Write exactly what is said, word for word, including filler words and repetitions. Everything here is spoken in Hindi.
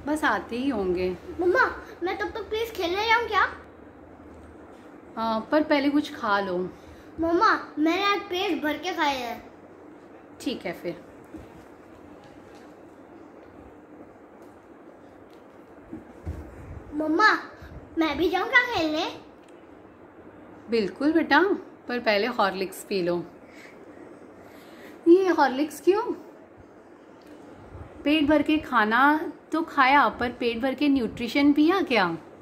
बस आते ही होंगे। मम्मा मैं तब तक प्लीज खेलने जाऊँ क्या? आ, पर पहले कुछ खा लो। मम्मा मैंने आज पेट भर के खाए हैं। ठीक है फिर। मम्मा मैं भी जाऊँ क्या खेलने? बिल्कुल बेटा, पर पहले हॉर्लिक्स पी लो। ये हॉर्लिक्स क्यों? पेट भर के खाना तो खाया, पर पेट भर के न्यूट्रिशन पिया क्या?